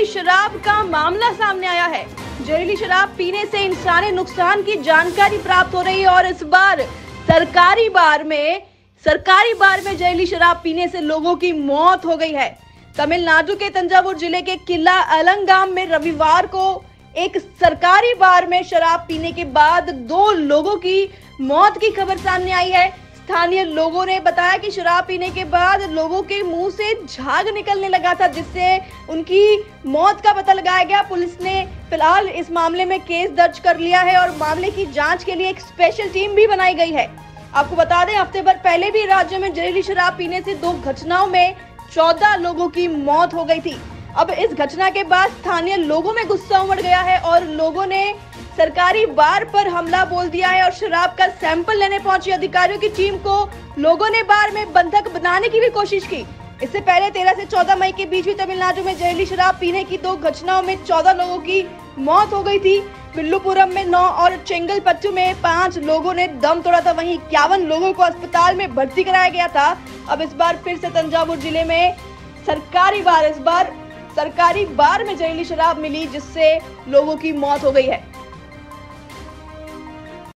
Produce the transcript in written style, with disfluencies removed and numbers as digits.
जहरीली शराब का मामला सामने आया है। जहरीली शराब पीने से इंसानी नुकसान की जानकारी प्राप्त हो रही है और इस बार सरकारी बार में जहरीली शराब पीने से लोगों की मौत हो गई है। तमिलनाडु के तंजावुर जिले के किला अलंगाम में रविवार को एक सरकारी बार में शराब पीने के बाद 2 लोगों की मौत की खबर सामने आई है। स्थानीय लोगों ने बताया कि शराब पीने के बाद लोगों के मुंह से झाग निकलने लगा था, जिससे उनकी मौत का पता लगाया गया। पुलिस ने फिलहाल इस मामले में केस दर्ज कर लिया है और मामले की जांच के लिए एक स्पेशल टीम भी बनाई गई है। आपको बता दें, हफ्ते भर पहले भी राज्य में जहरीली शराब पीने से 2 घटनाओं में 14 लोगों की मौत हो गई थी। अब इस घटना के बाद स्थानीय लोगों में गुस्सा उमड़ गया है और लोगों ने सरकारी बार पर हमला बोल दिया है और शराब का सैंपल लेने पहुंची अधिकारियों की टीम को लोगों ने बार में बंधक बनाने की भी कोशिश की। इससे पहले 13 से 14 मई के बीच भी तमिलनाडु में जहरीली शराब पीने की 2 घटनाओं में 14 लोगों की मौत हो गई थी। विल्लुपुरम में 9 और चेंगलपट्टू में 5 लोगों ने दम तोड़ा था। वहीं 51 लोगों को अस्पताल में भर्ती कराया गया था। अब इस बार फिर से तंजावुर जिले में सरकारी बार में जहरीली शराब मिली, जिससे लोगों की मौत हो गई है।